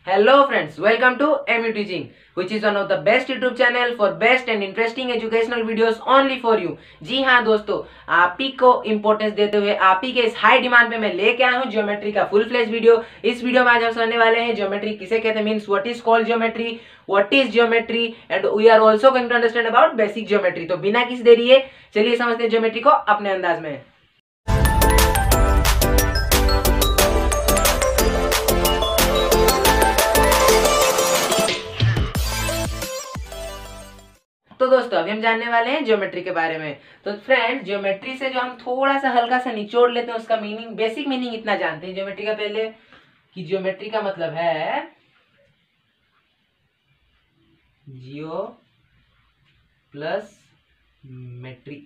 Hello friends, welcome to MU Teaching, which is one of the best YouTube channel for best and interesting educational videos only for you। जी हाँ दोस्तों, आप ही को importance देते हुए आप ही के इस हाई डिमांड पे मैं लेके आया हूँ ज्योमेट्री का फुल फ्लेज वीडियो। इस वीडियो में आज हम समझने वाले हैं ज्योमेट्री किसे कहते हैं, means what is called geometry, what is geometry and we are also going to understand about basic geometry. तो बिना किसी देरी है चलिए समझते हैं ज्योमेट्री को अपने अंदाज में। तो दोस्तों अभी हम जानने वाले हैं ज्योमेट्री के बारे में। तो फ्रेंड, ज्योमेट्री से जो हम थोड़ा सा हल्का सा निचोड़ लेते हैं उसका मीनिंग, बेसिक मीनिंग इतना जानते हैं ज्योमेट्री का पहले, कि ज्योमेट्री का मतलब है geo plus metry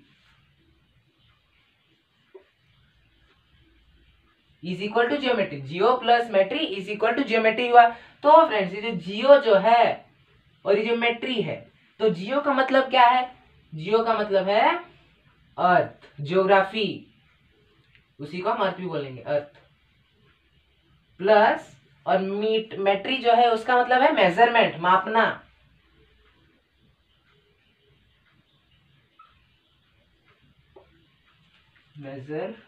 is equal to geometry. Geo plus metry is equal to geometry हुआ। तो फ्रेंड्स, ये जो जियो जो है और ये जो मेट्री है, तो जियो का मतलब क्या है? जियो का मतलब है अर्थ, ज्योग्राफी, उसी को हम अर्थ भी बोलेंगे, अर्थ। प्लस और मेट्री जो है उसका मतलब है मेजरमेंट, मापना। मेजरमेंट।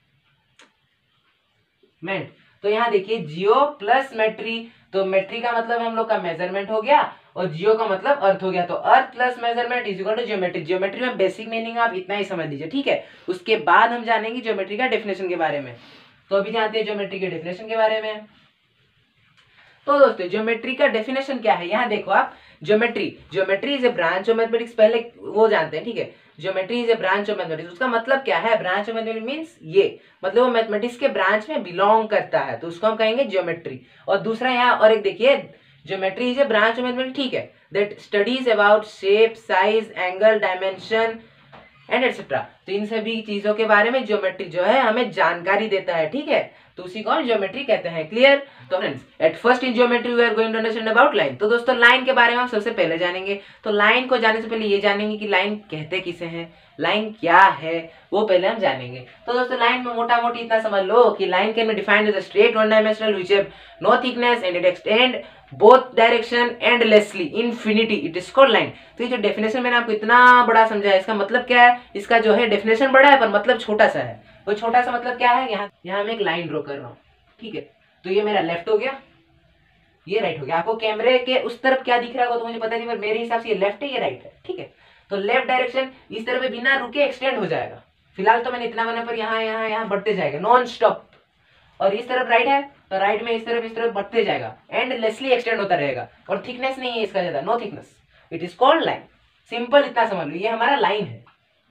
तो यहाँ देखिए जियो प्लस मेट्री, तो मेट्री का मतलब हम लोग का मेजरमेंट हो गया और जियो का मतलब अर्थ हो गया। तो earth plus measurement is equal to geometry. Geometry में बेसिक मीनिंग आप इतना ही समझ लीजिए, ठीक है। उसके बाद हम जानेंगे ज्योमेट्री का डेफिनेशन के बारे में। तो अभी जानते हैं ज्योमेट्री के डेफिनेशन के बारे में। तो दोस्तों ज्योमेट्री का डेफिनेशन क्या है, यहाँ देखो आप। Geometry is a branch of mathematics, पहले वो जानते हैं, ठीक है। Geometry is a branch of mathematics, उसका मतलब क्या है? ब्रांच ऑफ मैथमेटिक्स मींस ये मतलब वो मैथमेटिक्स के ब्रांच में बिलोंग करता है, तो उसको हम कहेंगे ज्योमेट्री। और दूसरा यहाँ और एक देखिए, geometry is a branch of mathematics, ठीक है, that studies about shape, size, angle, dimension and etcetera. तो इन सभी चीजों के बारे में ज्योमेट्री जो है हमें जानकारी देता है, ठीक है। तो उसी को हम ज्योमेट्री कहते हैं। क्लियर? तो friends, at first in geometry we are going to understand about line. तो दोस्तों लाइन के बारे में हम सबसे पहले जानेंगे। तो लाइन को जानने से पहले ये जानेंगे कि लाइन कहते किसे हैं, लाइन क्या है, वो पहले हम जानेंगे। तो दोस्तों लाइन में मोटा मोटी इतना समझ लो कि line can be defined as a straight one dimensional which have no thickness and it extend both direction endlessly infinity, it is called line. तो ये जो डेफिनेशन मैंने आपको इतना बड़ा समझाया, इसका मतलब क्या है? इसका जो है डेफिनेशन बड़ा है पर मतलब छोटा सा है। वो छोटा सा मतलब क्या है? यहाँ मैं एक लाइन ड्रॉ कर रहा हूँ, ठीक है। तो ये मेरा लेफ्ट हो गया, ये राइट हो गया। आपको कैमरे के उस तरफ क्या दिख रहा होगा तो मुझे पता नहीं, पर मेरे हिसाब से ये लेफ्ट है, ये राइट है, ठीक है। तो लेफ्ट डायरेक्शन इस तरफ बिना रुके एक्सटेंड हो जाएगा। फिलहाल तो मैंने इतना बना, पर यहाँ यहाँ यहाँ बढ़ते जाएगा नॉन स्टॉप। और इस तरफ राइट है तो राइट में इस तरफ बढ़ते जाएगा, एंडलेसली एक्सटेंड होता रहेगा। और थिकनेस नहीं है इसका ज्यादा, no thickness, it is called line. Simple इतना समझ लो, ये हमारा लाइन है,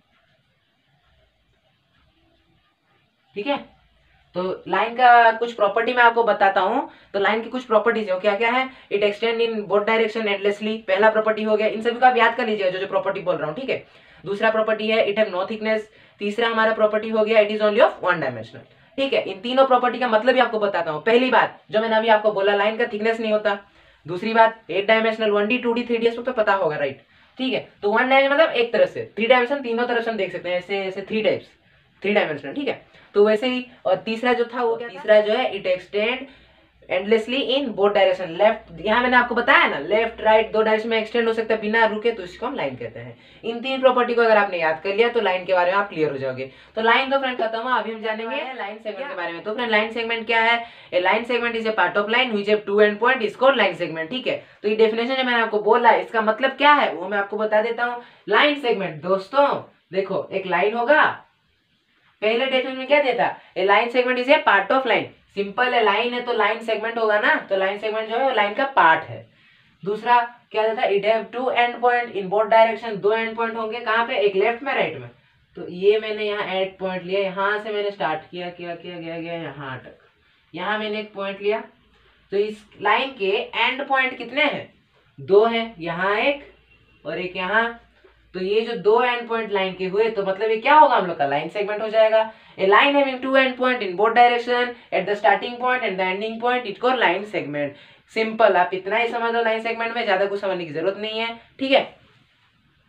ठीक है। तो लाइन का कुछ प्रॉपर्टी मैं आपको बताता हूं। तो लाइन की कुछ प्रॉपर्टीज है, क्या क्या है? It extend in both direction endlessly, पहला प्रॉपर्टी हो गया। इन सभी को आप याद कर लीजिएगा जो प्रॉपर्टी बोल रहा हूं, ठीक है। दूसरा प्रॉपर्टी है इट हैव नो थिकनेस। तीसरा हमारा प्रॉपर्टी हो गया it is only of one dimensional, ठीक है। इन तीनों प्रॉपर्टी का मतलब भी आपको बताता हूं। पहली बात जो मैंने अभी आपको बोला, लाइन का थिकनेस नहीं होता। दूसरी बात, 8 डायमेंशनल, 1D 2D 3D तो पता होगा, राइट, ठीक है। तो 1 डायमेंशन मतलब एक तरफ से, 3 डायमेंशन तीनों तरफ से हम देख सकते हैं, ऐसे ऐसे 3 टाइप्स, 3 डायमेंशनल, ठीक है। तो वैसे ही, और तीसरा जो था वो क्या? तीसरा जो है it extend endlessly in both direction. Left, यहाँ मैंने आपको बताया ना, लेफ्ट राइट दो डायरेक्शन में एक्सटेंड हो सकता है बिना रुके, तो इसको हम लाइन कहते हैं। इन तीन प्रॉपर्टी को अगर आपने याद कर लिया तो लाइन के बारे में आप क्लियर हो जाओगे। तो लाइन तो फ्रेंड खत्म हुआ। अभी हम जानेंगे लाइन सेगमेंट के बारे में। तो फ्रेंड लाइन सेगमेंट क्या है? A line segment is a part of line which have two end point is called line segment, ठीक है। तो ये डेफिनेशन जो मैंने आपको बोला है इसका मतलब क्या है वो मैं आपको बता देता हूँ। लाइन सेगमेंट दोस्तों देखो, एक लाइन होगा, पहले डेफिनेशन में क्या देता? A line segment is a part of line. Simple है, लाइन है तो लाइन सेगमेंट होगा ना, तो लाइन सेगमेंट जो है वो लाइन का पार्ट है। दूसरा क्या देता? It have two end point in both direction, दो एंड पॉइंट होंगे कहाँ पे? एक लेफ्ट में, राइट में। तो ये मैंने यहाँ एंड पॉइंट लिया, यहाँ से मैंने स्टार्ट किया गया यहाँ तक, यहाँ मैंने एक पॉइंट लिया। तो इस लाइन के एंड पॉइंट कितने हैं? 2 हैं, यहाँ एक और एक यहाँ। तो ये जो 2 एंड पॉइंट लाइन के हुए, तो मतलब ये क्या होगा? हम लोग का लाइन सेगमेंट हो जाएगा। A line having 2 end point in both direction at the starting point and the ending point it called line segment. Simple, आप इतना ही समझ लो लाइन सेगमेंट में, ज्यादा कुछ समझने की जरूरत नहीं है, ठीक है।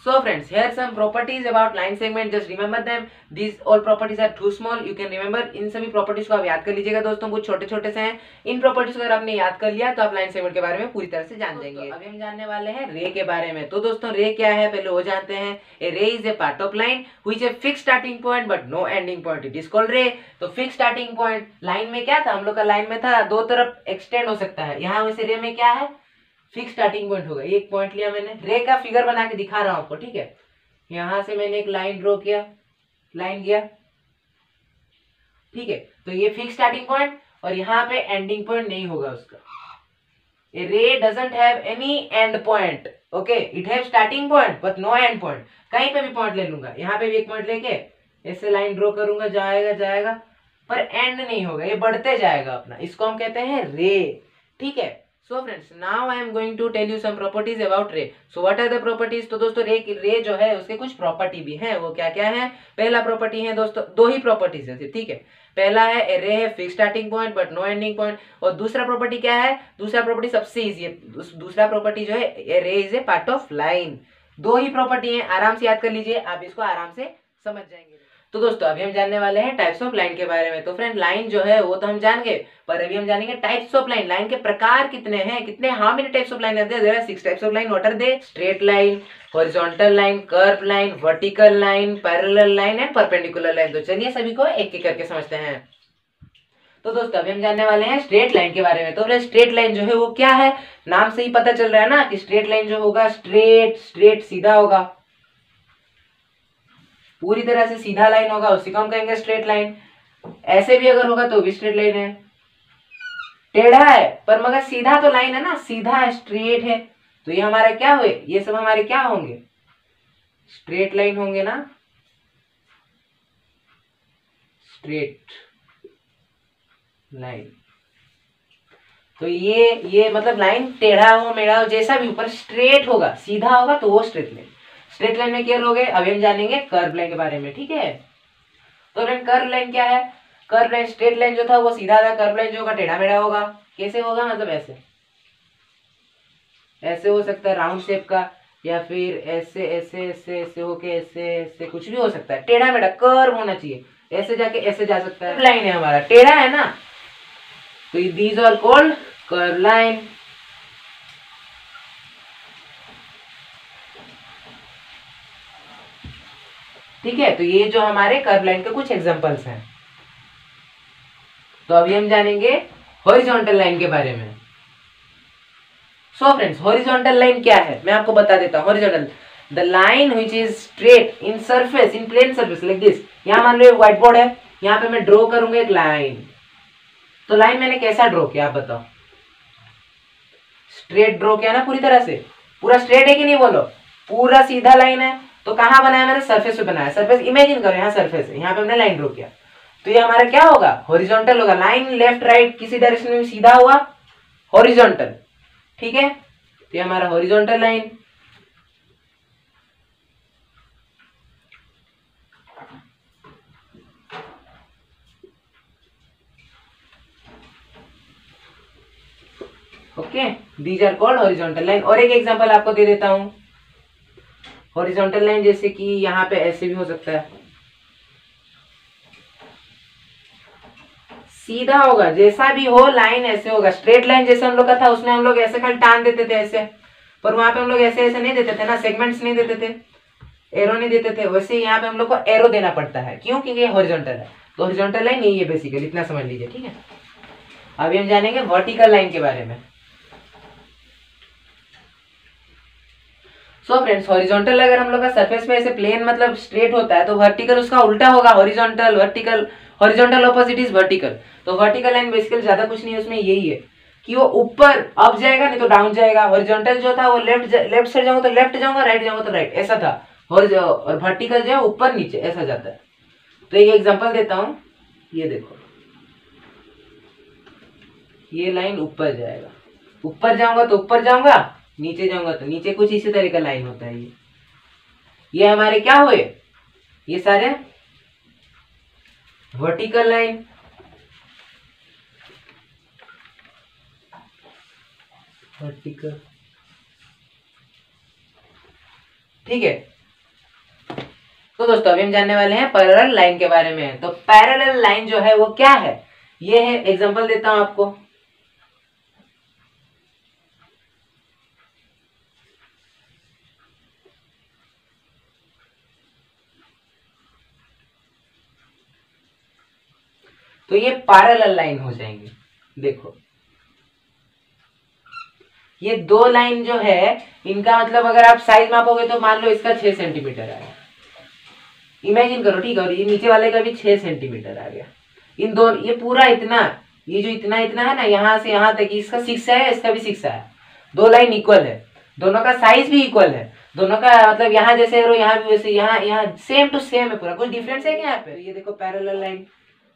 So friends, here some properties about line segment. Just remember them. These all properties are too small. You can remember. इन सभी प्रॉपर्टीज को आप याद कर लीजिएगा दोस्तों, कुछ छोटे छोटे से हैं. इन प्रॉपर्टीज को अगर आपने याद कर लिया तो आप लाइन सेगमेंट के बारे में पूरी तरह से जान जाएंगे. अभी हम जानने वाले हैं रे के बारे में. तो दोस्तों रे क्या है पहले वो जानते हैं. A ray is a part of line which a fix starting point but no ending point. It is called ray. तो फिक्स स्टार्टिंग पॉइंट लाइन में क्या था, हम लोग का लाइन में था दो तरफ एक्सटेंड हो सकता है. यहाँ वैसे रे में क्या है, फिक्स स्टार्टिंग पॉइंट होगा. एक पॉइंट लिया मैंने, रे का फिगर बना के दिखा रहा हूं आपको, ठीक है. यहां से मैंने एक लाइन ड्रॉ किया, लाइन गया, ठीक है. तो ये फिक्स स्टार्टिंग पॉइंट और यहाँ पे एंडिंग पॉइंट नहीं होगा उसका. A ray doesn't have any end point. Okay, it have starting point but no end point. कहीं पे भी पॉइंट ले लूंगा, यहाँ पे भी एक पॉइंट लेके ऐसे लाइन ड्रॉ करूंगा, जाएगा जाएगा पर एंड नहीं होगा, ये बढ़ते जाएगा अपना. इसको हम कहते हैं रे, ठीक है. So friends, now I am going to tell you some properties about ray. So what are the properties? तो दोस्तों रे जो है उसके कुछ प्रॉपर्टी भी हैं. वो क्या क्या है? पहला प्रॉपर्टी है दोस्तों, दो ही प्रॉपर्टीज है, ठीक है. पहला है रे है fix starting point but no ending point. और दूसरा प्रॉपर्टी क्या है? दूसरा प्रॉपर्टी सबसे इजी है. दूसरा प्रॉपर्टी जो है ray is a part of line. दो ही प्रॉपर्टी है, आराम से याद कर लीजिए, आप इसको आराम से समझ जाएंगे. तो दोस्तों अभी हम जानने वाले हैं टाइप्स ऑफ लाइन के बारे में. तो फ्रेंड लाइन जो है वो तो हम जान गए, पर अभी हम जानेंगे टाइप्स ऑफ लाइन. लाइन के प्रकार कितने हैं, कितने, how many types of line are there? There are 6 types of line. What are they? Straight line, horizontal line, curve line, vertical line, parallel line and perpendicular line. तो चलिए सभी को एक एक करके समझते हैं. तो दोस्तों अभी हम जानने वाले हैं स्ट्रेट लाइन के बारे में. तो स्ट्रेट लाइन जो है वो क्या है, नाम से ही पता चल रहा है ना कि स्ट्रेट लाइन जो होगा स्ट्रेट सीधा होगा, पूरी तरह से सीधा लाइन होगा, उसी को हम कहेंगे स्ट्रेट लाइन. ऐसे भी अगर होगा तो भी स्ट्रेट लाइन है. टेढ़ा है पर मगर सीधा तो लाइन है ना, सीधा है, स्ट्रेट है, तो ये हमारा क्या हुए, ये सब हमारे क्या होंगे, स्ट्रेट लाइन होंगे ना, स्ट्रेट लाइन. तो ये मतलब लाइन टेढ़ा हो मेढ़ा हो जैसा भी, ऊपर स्ट्रेट होगा, सीधा होगा तो वो स्ट्रेट लाइन. स्ट्रेट लाइन में क्लियर हो गए. अभी हम जानेंगे कर्व लाइन के बारे में, ठीक है. तो फ्रेंड कर्व लाइन क्या है? कर्व लाइन, स्ट्रेट लाइन जो था वो सीधा था, कर्व लाइन जो होगा टेढ़ा मेढ़ा होगा. कैसे होगा, मतलब ऐसे ऐसे हो सकता है राउंड शेप का, या फिर ऐसे ऐसे ऐसे ऐसे होके ऐसे ऐसे कुछ भी हो सकता है. टेढ़ा मेढ़ा कर्व होना चाहिए, ऐसे जाके ऐसे जा सकता है. लाइन है हमारा टेढ़ा है ना, तो these are called curve line. ठीक है, तो ये जो हमारे कर्व लाइन के कुछ एग्जांपल्स हैं. तो अभी हम जानेंगे हॉरिजॉन्टल लाइन के बारे में. सो फ्रेंड्स, हॉरिजॉन्टल लाइन क्या है मैं आपको बता देता हूँ. Horizontal, the line which is straight in surface, in plane surface like this. यहाँ मान लो व्हाइट बोर्ड है, यहाँ पे मैं ड्रॉ करूंगा एक लाइन. तो लाइन मैंने कैसा ड्रॉ किया आप बताओ? स्ट्रेट ड्रॉ किया ना, पूरी तरह से. पूरा स्ट्रेट है कि नहीं बोलो? पूरा सीधा लाइन है. तो कहाँ बनाया मैंने? सरफेस पे बनाया. सरफेस इमेजिन करो, यहाँ सरफेस है, यहाँ पे हमने लाइन ड्रॉ किया, तो ये हमारा क्या होगा, हॉरिजॉन्टल होगा. लाइन लेफ्ट राइट किसी डायरेक्शन में सीधा हुआ, हॉरिजॉन्टल, ठीक है. तो ये हमारा horizontal line. Okay, these are called horizontal line. और एक एग्जांपल आपको दे देता हूं. हॉरिजॉन्टल लाइन जैसे कि यहाँ पे ऐसे भी हो सकता है, सीधा होगा, जैसा भी हो लाइन ऐसे होगा. स्ट्रेट लाइन जैसे हम लोग का था उसमें हम लोग ऐसे खाली टान देते थे ऐसे, पर वहां पे हम लोग ऐसे ऐसे नहीं देते थे ना, सेगमेंट्स नहीं देते थे, एरो नहीं देते थे. वैसे यहाँ पे हम लोग को एरो देना पड़ता है. क्यों? क्योंकि ये हॉरिजॉन्टल है. तो हॉरिजॉन्टल लाइन यही है बेसिकली, इतना समझ लीजिए, ठीक है. अभी हम जानेंगे वर्टिकल लाइन के बारे में. सो फ्रेंड्स, हॉरिजॉन्टल अगर हम लोग का सरफेस में ऐसे प्लेन मतलब स्ट्रेट होता है, तो वर्टिकल उसका उल्टा होगा. Horizontal vertical, horizontal opposite is vertical. तो वर्टिकल लाइन बेसिकली ज्यादा कुछ नहीं है उसमें, यही है कि वो ऊपर अप जाएगा नहीं तो डाउन जाएगा. हॉरिजॉन्टल जो था वो लेफ्ट साइड जाऊंगा तो लेफ्ट जाऊंगा, राइट जाऊंगा तो राइट, ऐसा था. और वर्टिकल जो है ऊपर नीचे ऐसा जाता है. तो एक एग्जांपल देता हूं, ये देखो, ये लाइन ऊपर जाएगा, ऊपर जाऊंगा तो ऊपर जाऊंगा, नीचे जाऊंगा तो नीचे, कुछ इसी तरह का लाइन होता है. ये हमारे क्या हुए, ये सारे वर्टिकल लाइन. वर्टिकल, ठीक है. तो दोस्तों अभी हम जानने वाले हैं पैरेलल लाइन के बारे में। तो पैरेलल लाइन जो है वो क्या है, ये है, एग्जांपल देता हूं आपको। तो ये पैरेलल लाइन हो जाएंगे। देखो ये दो लाइन जो है इनका मतलब अगर आप साइज मापोगे तो मान लो इसका 6 सेंटीमीटर आया, इमेजिन करो, ठीक है। और ये नीचे वाले का भी 6 सेंटीमीटर आ गया। इन दोनों, ये पूरा इतना, ये जो इतना इतना है ना, यहाँ से यहाँ तक, इसका 6 है, इसका भी 6 है। दो लाइन इक्वल है, दोनों का साइज भी इक्वल है, दोनों का मतलब यहाँ जैसे एरो यहाँ भी वैसे, यहाँ यहाँ सेम टू सेम है, पूरा कुछ डिफरेंस है क्या यहाँ पे। ये देखो पैरेलल लाइन,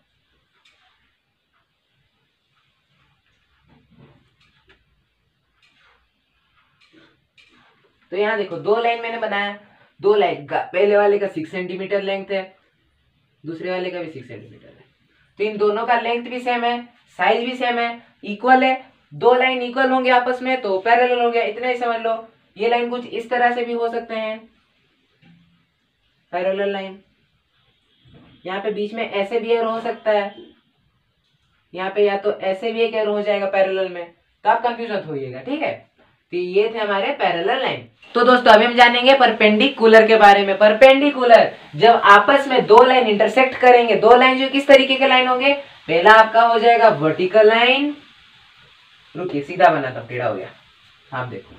तो यहाँ देखो दो लाइन मैंने बनाया, दो लाइन का पहले वाले का 6 सेंटीमीटर लेंथ है, दूसरे वाले का भी 6 सेंटीमीटर है। तो इन दोनों का लेंथ भी सेम है, साइज भी सेम है, इक्वल है। दो लाइन इक्वल होंगे आपस में तो पैरेलल हो गया, इतना ही समझ लो। ये लाइन कुछ इस तरह से भी हो सकते हैं, पैरेलल लाइन। यहाँ पे बीच में ऐसे भी एरो हो सकता है, यहाँ पे या तो ऐसे भी एक एरो हो जाएगा पैरेलल में, तो आप कंफ्यूज मत होइएगा, ठीक है। तो ये थे हमारे पैरेलल लाइन। तो दोस्तों अभी हम जानेंगे परपेंडिकुलर के बारे में। परपेंडिकुलर, जब आपस में दो लाइन इंटरसेक्ट करेंगे, दो लाइन जो किस तरीके के लाइन होंगे, पहला आपका हो जाएगा वर्टिकल लाइन, रुकिए सीधा बना था, टेढ़ा हो गया, आप देखो,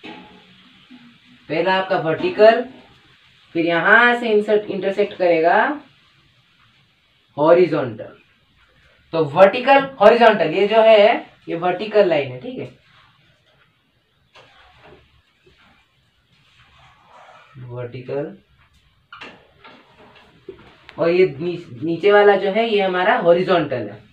पहला आपका वर्टिकल, फिर यहां से इंटरसेक्ट करेगा हॉरिजॉन्टल। तो वर्टिकल हॉरिजॉन्टल, ये जो है ये वर्टिकल लाइन है, ठीक है, वर्टिकल। और ये नीचे वाला जो है ये हमारा हॉरिजॉन्टल है।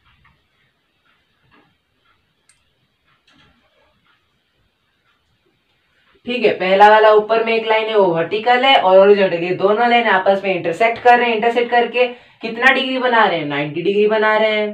ठीक है, पहला वाला ऊपर में एक लाइन है वो वर्टिकल है, और हॉरिजॉन्टल, ये दोनों लाइन आपस में इंटरसेक्ट कर रहे हैं। इंटरसेक्ट करके कितना डिग्री बना रहे हैं, 90 डिग्री बना रहे हैं।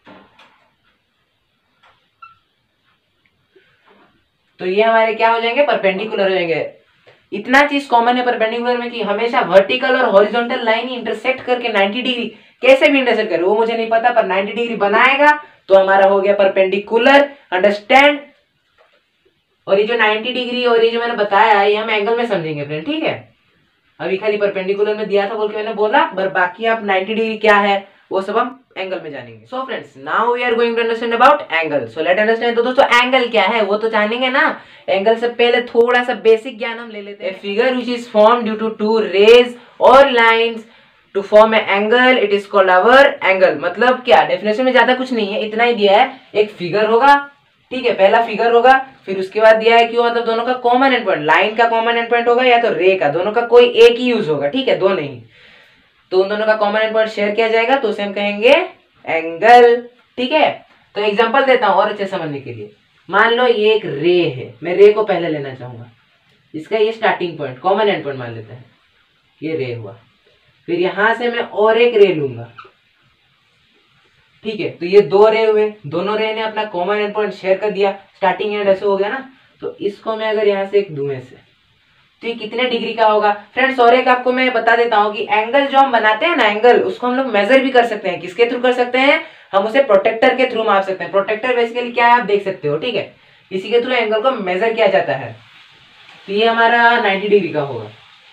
तो ये हमारे क्या हो जाएंगे, परपेंडिकुलर हो जाएंगे। इतना चीज कॉमन है परपेंडिकुलर में कि हमेशा वर्टिकल और हॉरिजॉन्टल लाइन इंटरसेक्ट करके 90 डिग्री, कैसे भी इंटरसेक्ट करे वो मुझे नहीं पता, पर 90 डिग्री बनाएगा तो हमारा हो गया परपेंडिकुलर, अंडरस्टैंड। और ये जो 90 डिग्री और ये जो मैंने बताया ये हम एंगल में समझेंगे फ्रेंड, ठीक है। अभी खाली परपेंडिकुलर में दिया था बोल के मैंने बोला, पर बाकी आप 90 डिग्री क्या है वो सब हम एंगल में जानेंगे। So friends now we are going to understand about angle. So let understand. तो दोस्तों एंगल क्या है वो तो जानेंगे ना। एंगल से पहले थोड़ा सा बेसिक ज्ञान हम ले लेते हैं। Figure which is form due to two rays और lines to form a angle, it is called our angle. मतलब क्या, डेफिनेशन में ज्यादा कुछ नहीं है, इतना ही दिया है। एक फिगर होगा, ठीक है, पहला फिगर होगा, फिर उसके बाद दिया है कि मतलब दोनों का कॉमन एंड पॉइंट, लाइन का कॉमन एंड पॉइंट होगा या तो रे का, दोनों का कोई एक ही यूज होगा, ठीक है, दो नहीं। तो उन दोनों का कॉमन एंड पॉइंट शेयर किया जाएगा तो उसे हम कहेंगे एंगल, ठीक है। तो एग्जांपल देता हूं और अच्छे समझने के लिए। मान लो ये एक रे है, मैं रे को पहले लेना चाहूंगा, इसका ये starting point common end point मान लेते हैं, ये रे हुआ। फिर यहां से मैं और एक रे लूंगा, ठीक है। तो ये दो रे हुए, दोनों रे ने अपना कॉमन एंड पॉइंट शेयर कर दिया, स्टार्टिंग एंड ऐसे हो गया ना। तो इसको मैं अगर यहाँ से एक दूं ऐसे, तो ये कितने डिग्री का होगा फ्रेंड्स। और एक आपको मैं बता देता हूँ कि एंगल जो हम बनाते हैं ना, एंगल उसको हम लोग मेजर भी कर सकते हैं। किसके थ्रू कर सकते हैं, हम उसे प्रोटेक्टर के थ्रू माप सकते हैं। प्रोटेक्टर बेसिकली क्या है आप देख सकते हो, ठीक है, इसी के थ्रू एंगल को मेजर किया जाता है। तो ये हमारा 90 डिग्री का होगा,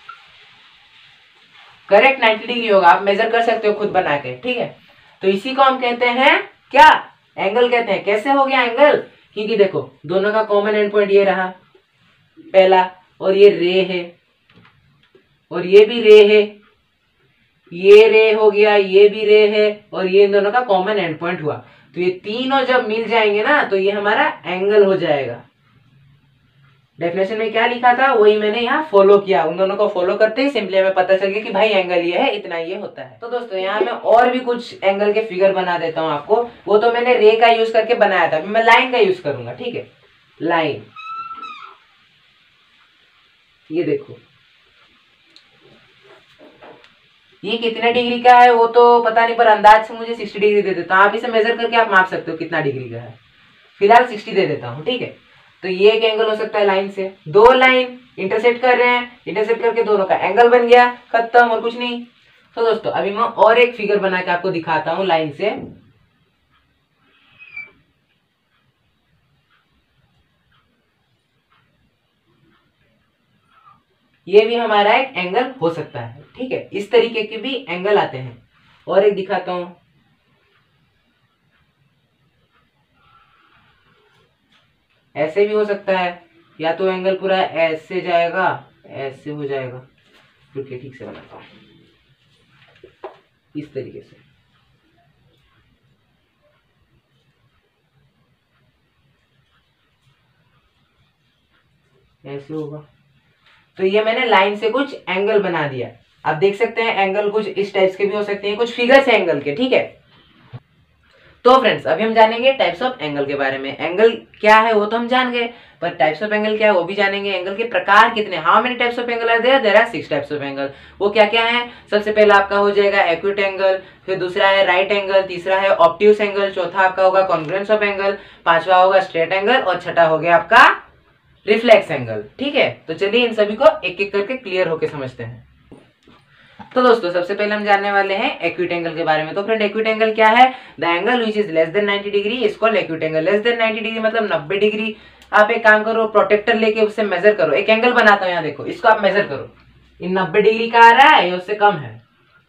करेक्ट 90 डिग्री होगा, आप मेजर कर सकते हो खुद बना के, ठीक है। तो इसी को हम कहते हैं क्या, एंगल कहते हैं। कैसे हो गया एंगल, क्योंकि देखो दोनों का कॉमन एंड पॉइंट ये रहा पहला, और ये रे है और ये भी रे है, ये रे हो गया, ये भी रे है, और ये इन दोनों का कॉमन एंड पॉइंट हुआ। तो ये तीनों जब मिल जाएंगे ना तो ये हमारा एंगल हो जाएगा। डेफिनेशन में क्या लिखा था वही मैंने यहाँ फॉलो किया, उन दोनों को फॉलो करते ही सिंपली हमें पता चल गया कि भाई एंगल ये है, इतना ये होता है। तो दोस्तों यहाँ मैं और भी कुछ एंगल के फिगर बना देता हूँ आपको, वो तो मैंने रे का यूज करके बनाया था, मैं लाइन का यूज करूंगा, ठीक है। लाइन, ये देखो ये कितने डिग्री का है वो तो पता नहीं, पर अंदाज से मुझे 60 डिग्री दे देता हूँ। आप इसे मेजर करके आप माप सकते हो कितना डिग्री का है, फिलहाल 60 दे देता हूँ, ठीक है। तो ये एक एंगल हो सकता है लाइन से। दो लाइन इंटरसेक्ट कर रहे हैं, इंटरसेक्ट करके दोनों का एंगल बन गया, खत्म, और कुछ नहीं। तो दोस्तों अभी मैं और एक फिगर बना के आपको दिखाता हूं लाइन से। ये भी हमारा एक एंगल हो सकता है, ठीक है। इस तरीके के भी एंगल आते हैं। और एक दिखाता हूं, ऐसे भी हो सकता है, या तो एंगल पूरा ऐसे जाएगा, ऐसे हो जाएगा, रुकिए ठीक से बनाता हूं, इस तरीके से। ऐसे होगा। तो ये मैंने लाइन से कुछ एंगल बना दिया। आप देख सकते हैं एंगल कुछ इस टाइप्स के भी हो सकते हैं, कुछ फिगर्स है एंगल के, ठीक है। तो फ्रेंड्स अभी हम जानेंगे टाइप्स ऑफ एंगल के बारे में। एंगल क्या है वो तो हम जान गए, पर टाइप्स ऑफ एंगल क्या है वो भी जानेंगे। एंगल के प्रकार कितने, how many types of angle are there, there are 6 types of angle. वो क्या क्या है? सबसे पहला आपका हो जाएगा एक्यूट एंगल, फिर दूसरा है राइट एंगल, तीसरा है ऑब्ट्यूस एंगल, चौथा आपका होगा कॉन्ग्रुएंस ऑफ एंगल, पांचवा होगा स्ट्रेट एंगल, और छठा हो गया आपका रिफ्लेक्स एंगल, ठीक है। तो चलिए इन सभी को एक एक करके क्लियर होके समझते हैं। तो दोस्तों सबसे पहले हम जानने वाले हैं एक्यूट एंगल के बारे में। तो फ्रेंड एक्यूट एंगल क्या है? The angle which is less than 90 degree is called acute angle. Less than 90 degree मतलब 90 डिग्री। आप एक काम करो, प्रोटेक्टर लेके उससे मेजर करो। एक एंगल बनाता हूं, यहाँ देखो, इसको आप मेजर करो, इन 90 डिग्री का आ रहा है या उससे कम है?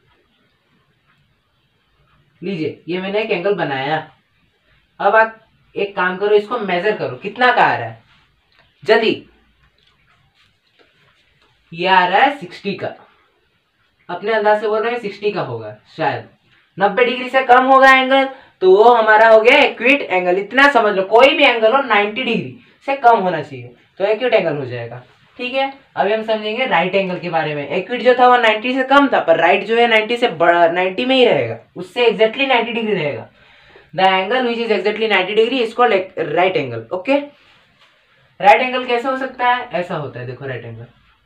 लीजिए ये मैंने एक एंगल बनाया। अब आप एक काम करो, इसको मेजर करो, कितना का आ रहा है? जल्दी। ये आ रहा है 60 का। अपने अंदाज से बोल रहे हैं 60 का होगा शायद। 90 डिग्री से कम होगा एंगल तो वो हमारा हो गया एक्यूट एंगल। इतना समझ लो, कोई भी एंगल हो 90 डिग्री से कम होना चाहिए तो एक्यूट एंगल हो जाएगा, ठीक है। अभी हम समझेंगे राइट एंगल के बारे में। एक्यूट जो था वो 90 से कम था, पर राइट जो है 90 से बड़ा, 90 में ही रहेगा, उससे एग्जैक्टली 90 डिग्री रहेगा। The angle which is exactly 90 degree is called right angle, okay. Right angle कैसे हो सकता है? ऐसा होता है, देखो राइट एंगल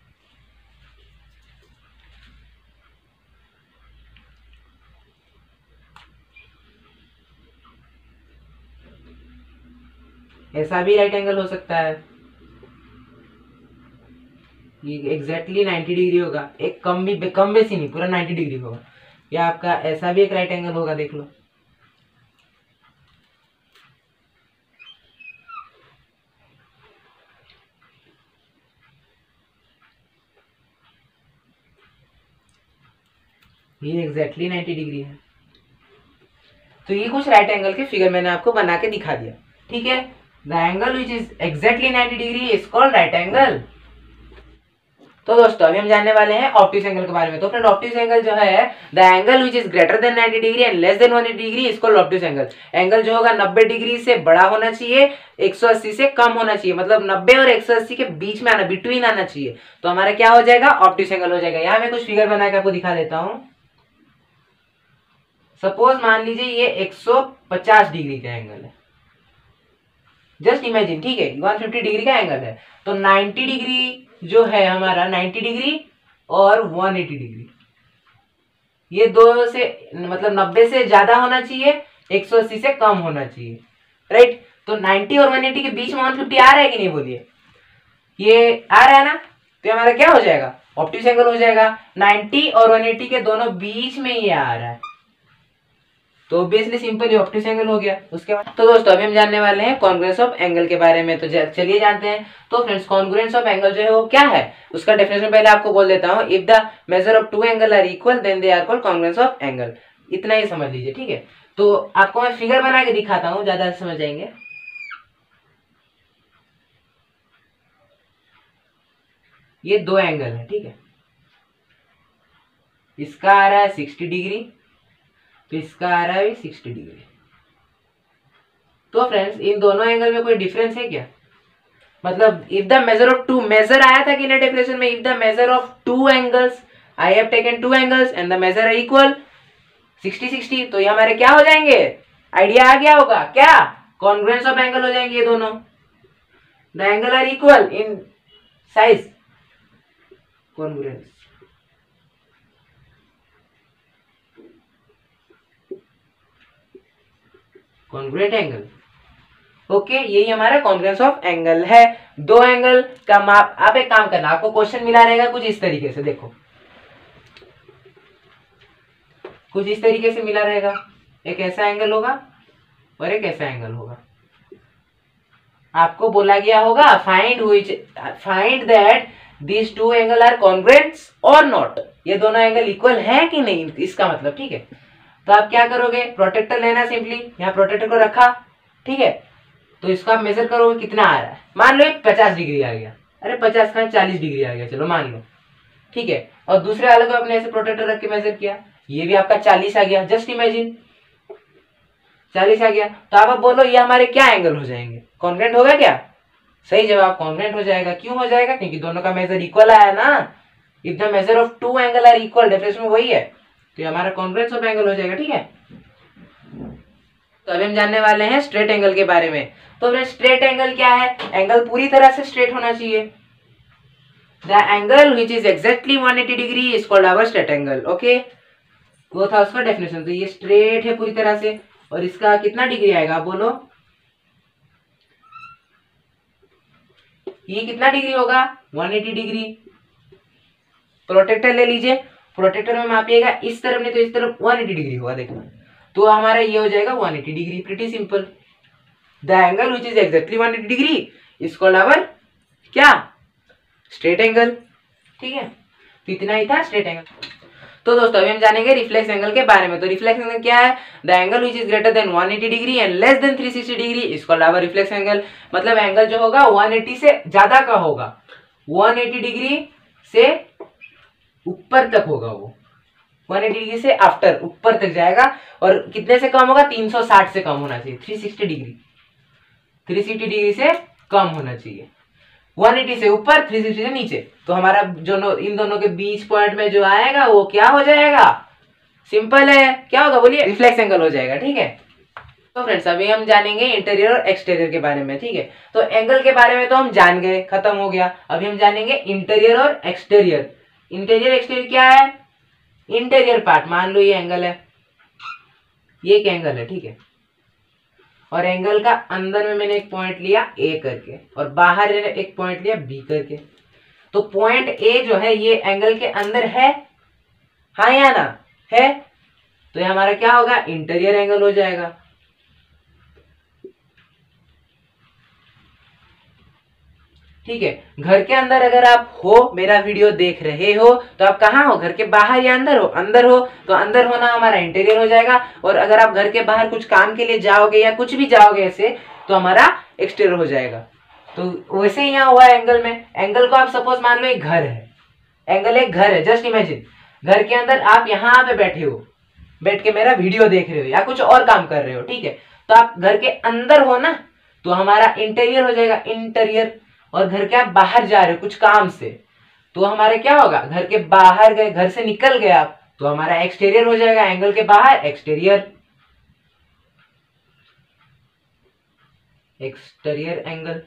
ऐसा भी राइट एंगल हो सकता है। ये एग्जैक्टली 90 डिग्री होगा, एक कम भी, कम बेसी नहीं, पूरा 90 डिग्री होगा। या आपका ऐसा भी एक राइट एंगल होगा, देख लो। ये एग्जैक्टली 90 डिग्री है। तो ये कुछ राइट एंगल के फिगर मैंने आपको बना के दिखा दिया, ठीक है। The angle which is exactly 90 degree is called right angle. तो दोस्तों अभी हम जानने वाले हैं ऑब्ट्यूस एंगल के बारे में। तो फ्रेंड ऑब्ट्यूस एंगल जो है, the angle which is greater than 90 degree and less than 180 degree is called obtuse angle. Angle जो होगा 90 डिग्री से बड़ा होना चाहिए, 180 से कम होना चाहिए, मतलब 90 और 180 के बीच में आना, बिटवीन आना चाहिए, तो हमारा क्या हो जाएगा? ऑब्ट्यूस एंगल हो जाएगा। यहाँ मैं कुछ फिगर बना के आपको दिखा देता हूँ। सपोज मान लीजिए ये 150 डिग्री का एंगल है, जस्ट इमेजिन, ठीक है। 150 डिग्री का एंगल है, तो 90 डिग्री जो है हमारा, 90 डिग्री और 180 डिग्री, ये दो से मतलब 90 से ज्यादा होना चाहिए, 180 से कम होना चाहिए, राइट। तो 90 और 180 के बीच में 150 आ रहा है कि नहीं, बोलिए? ये आ रहा है ना, तो ये हमारा क्या हो जाएगा? ऑब्ट्यूस एंगल हो जाएगा। 90 और 180 के दोनों बीच में ये आ रहा है, तो ऑब्वियसली सिंपल ऑब्ट्यूस एंगल हो गया। उसके बाद तो दोस्तों अभी हम जानने वाले हैं कॉन्ग्रुएंस ऑफ एंगल के बारे में। तो चलिए जानते हैं। तो फ्रेंड्स कॉन्ग्रुएंस ऑफ एंगल जो है वो क्या है, उसका डेफिनेशन पहले आपको बोल देता हूं। If the measure of two angle are equal then they are called congruence of angle. इतना ही समझ लीजिए, ठीक है। तो आपको मैं फिगर बना के दिखाता हूँ, ज्यादा समझ जाएंगे। ये दो एंगल है, ठीक है। इसका आ रहा है 60 डिग्री, तो इसका आ रहा है 60 डिग्री। तो फ्रेंड्स इन दोनों एंगल में कोई डिफरेंस है क्या? मतलब if the measure of two, measure आया था कि ना डेफिनेशन में, if the measure of two angles, I have taken two angles and the measure are equal 60-60, तो ये हमारे क्या हो जाएंगे? आइडिया आ गया होगा क्या? कॉन्ग्रुएंस ऑफ एंगल हो जाएंगे ये दोनों। The angle are equal in size, congruence. Congruent angle, okay, यही हमारा कॉन्ग्रुएंस ऑफ एंगल है। दो एंगल का माप, आप एक काम करना, आपको क्वेश्चन मिला रहेगा कुछ इस तरीके से, देखो कुछ इस तरीके से मिला रहेगा, एक ऐसा एंगल होगा और एक ऐसा एंगल होगा। आपको बोला गया होगा find that this two angle are congruents और नॉट, ये दोनों एंगल इक्वल है कि नहीं, इसका मतलब, ठीक है। तो आप क्या करोगे, प्रोटेक्टर लेना, सिंपली यहाँ प्रोटेक्टर को रखा, ठीक है, तो इसको आप मेजर करोगे कितना आ रहा है, मान लो 50 डिग्री आ गया, अरे 50 का 40 डिग्री आ गया, चलो मान लो, ठीक है। और दूसरे वाले को आपने ऐसे प्रोटेक्टर रख के मेजर किया, ये भी आपका 40 आ गया, जस्ट इमेजिन 40 आ गया। तो आप बोलो ये हमारे क्या एंगल हो जाएंगे, कॉन्ग्रुएंट होगा क्या? सही जवाब, कॉन्ग्रुएंट हो जाएगा। क्यों हो जाएगा? क्योंकि दोनों का मेजर इक्वल आया ना, if the measure of two angle are equal, definition में वही है, तो ये हमारा कॉन्ग्रुएंस ऑफ एंगल हो जाएगा, ठीक है। तो अभी हम जानने वाले हैं स्ट्रेट एंगल के बारे में। तो स्ट्रेट एंगल क्या है? एंगल पूरी तरह से स्ट्रेट होना चाहिए। The angle which is exactly 180 degree is called our straight angle, okay, वो था उसका डेफिनेशन। तो ये स्ट्रेट है पूरी तरह से, और इसका कितना डिग्री आएगा आप बोलो, ये कितना डिग्री होगा, 180 डिग्री। प्रोटेक्टर ले लीजिए, प्रोटेक्टर में मापिएगा इस तरफ नहीं तो इस तरफ 180 डिग्री होगा, देखना, तो हमारा ये हो जाएगा 180 degree, pretty simple. The angle which is exactly 180 degree is called our क्या, स्ट्रेट एंगल, ठीक है। तो इतना ही था स्ट्रेट एंगल। तो दोस्तों अभी हम जानेंगे रिफ्लेक्स एंगल के बारे में। तो रिफ्लेक्स एंगल क्या है? The angle which is greater than 180 degree and less than 360 degree is called our reflex angle. मतलब एंगल जो होगा 180 से ज्यादा का होगा, 180 डिग्री से ऊपर तक होगा, वो 180 डिग्री से आफ्टर ऊपर तक जाएगा, और कितने से कम होगा, 360 से कम होना चाहिए, 360 डिग्री से कम होना चाहिए, 180 से ऊपर 360 से नीचे। तो हमारा जो इन दोनों के बीच पॉइंट में जो आएगा वो क्या हो जाएगा, सिंपल है, क्या होगा बोलिए, रिफ्लेक्स एंगल हो जाएगा, ठीक है। तो फ्रेंड्स अभी हम जानेंगे इंटीरियर और एक्सटीरियर के बारे में, ठीक है। तो एंगल के बारे में तो हम जान गए, खत्म हो गया। अभी हम जानेंगे इंटीरियर और एक्सटीरियर। इंटीरियर एक्सटीरियर क्या है? इंटीरियर पार्ट, मान लो ये एंगल है, ये एक एंगल है, ठीक है, और एंगल का अंदर में मैंने एक पॉइंट लिया ए करके, और बाहर एक पॉइंट लिया बी करके। तो पॉइंट ए जो है ये एंगल के अंदर है, हाँ या ना, है, तो ये हमारा क्या होगा, इंटीरियर एंगल हो जाएगा। ठीक है, घर के अंदर अगर आप हो, मेरा वीडियो देख रहे हो, तो आप कहाँ हो, घर के बाहर या अंदर हो? अंदर हो, तो अंदर होना हमारा इंटीरियर हो जाएगा। और अगर आप घर के बाहर कुछ काम के लिए जाओगे या कुछ भी जाओगे ऐसे, तो हमारा एक्सटीरियर हो जाएगा। तो वैसे ही यहाँ हुआ एंगल में, एंगल को आप सपोज मान लो एक घर है, एंगल एक घर है, जस्ट इमेजिन घर के अंदर आप यहाँ पे बैठे हो, बैठ के मेरा वीडियो देख रहे हो या कुछ और काम कर रहे हो, ठीक है, तो आप घर के अंदर हो ना, तो हमारा इंटीरियर हो जाएगा, इंटीरियर। और घर के आप बाहर जा रहे हो कुछ काम से, तो हमारे क्या होगा, घर के बाहर गए, घर से निकल गए आप, तो हमारा एक्सटीरियर हो जाएगा, एंगल के बाहर एक्सटीरियर, एक्सटीरियर एंगल।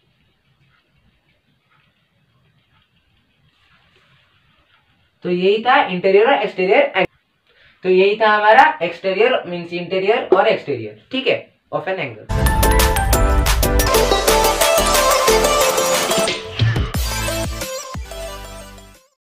तो यही था इंटीरियर और एक्सटीरियर एंगल। तो यही था हमारा एक्सटीरियर मींस इंटीरियर और एक्सटीरियर, ठीक है, ऑफ एन एंगल।